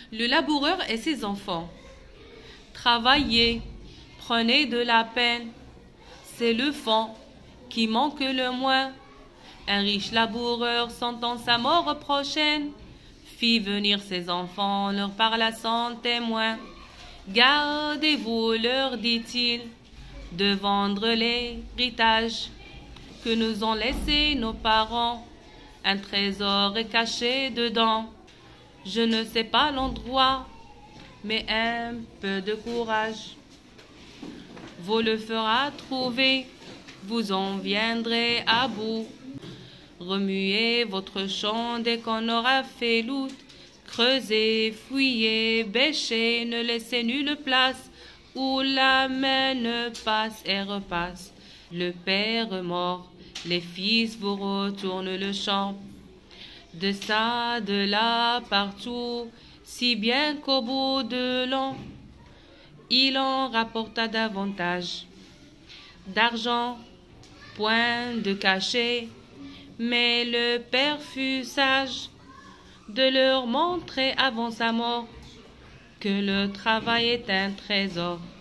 Le laboureur et ses enfants. Travaillez, prenez de la peine, c'est le fond qui manque le moins. Un riche laboureur sentant sa mort prochaine, fit venir ses enfants, leur parla sans témoin. Gardez-vous, leur dit-il, de vendre l'héritage que nous ont laissé nos parents. Un trésor est caché dedans. Je ne sais pas l'endroit, mais un peu de courage vous le fera trouver. Vous en viendrez à bout. Remuez votre champ dès qu'on aura fait l'out. Creusez, fouillez, bêchez, ne laissez nulle place où la main ne passe et repasse. Le père mort, les fils vous retournent le champ. De ça, de là, partout, si bien qu'au bout de l'an, il en rapporta davantage d'argent, point de cachet, mais le père fut sage de leur montrer avant sa mort que le travail est un trésor.